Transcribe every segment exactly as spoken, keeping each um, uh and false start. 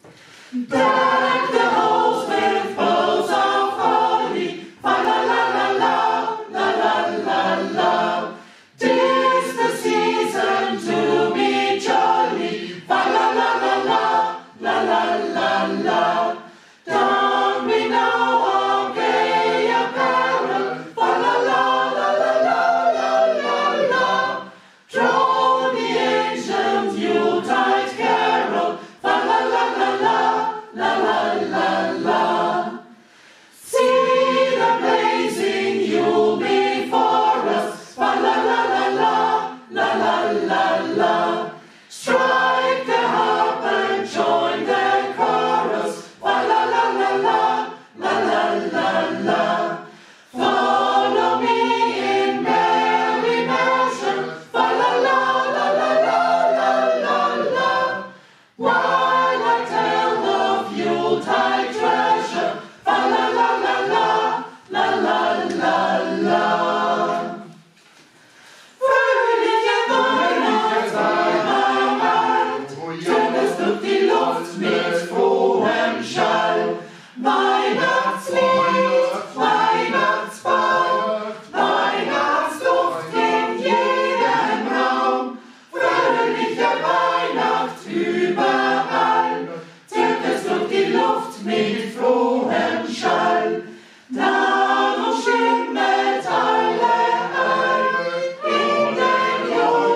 Deck the halls with boughs of holly, fa la la la la, la la la la. 'Tis the season to be jolly, fa la la la la, la la la la. Don we now our gay apparel, fa la la la la la la la la. Drone the ancient Yuletide carol, fa la la la la, la la la la. See the blazing Yule before us, fa la la la la, la la la la. Strike the harp and join the chorus, fa la la la la, la la la la. Follow me in merry measure, fa la la la la la la la la. While I tell of Yuletide treasure, fa la la la la, la la la la. Fröhliche Weihnachtsabend, schönes durch die Luft mit frohem Schall. Weihnachtslied, Weihnachtsball, Weihnachtsduft in jedem Raum. Fröhliche Weihnacht überall, zirkt es durch die Luft mit frohem Schall. Darum stimmet alle ein in den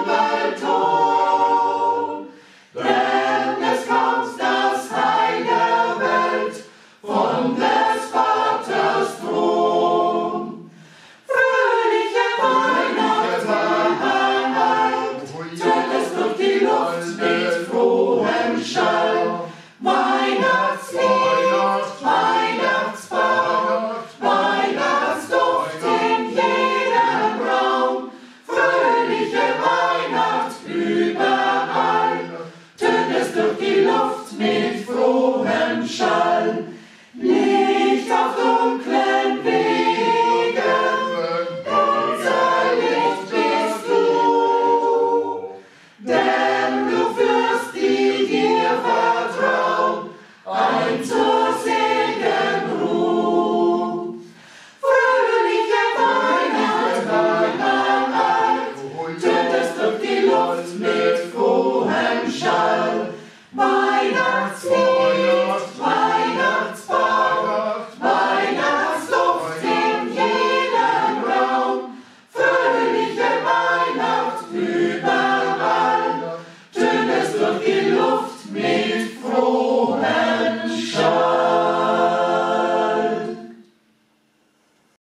Jubelton, denn es kommt das Heil der Welt von des Vaters Thron. Fröhliche Weihnachtsabend, zirkt es durch die Luft mit frohem Schall. Weihnachtslied, Weihnachtsball, Weihnachtsduft in jedem Raum. Fröhliche Weihnacht überall, tönt es durch die Luft mit frohem Schall. Licht auf dunklen Wegen, unser Licht bist du, denn du führst die dir vertrauen ein zur Segenruh. Fröhliche Weihnachtsabend, tönt es durch die Luft mit frohem Schall. Weihnachtslied, Weihnachtsball, Weihnachtsduft in jedem Raum. Fröhliche Weihnacht überall, tönt es durch die Luft mit frohem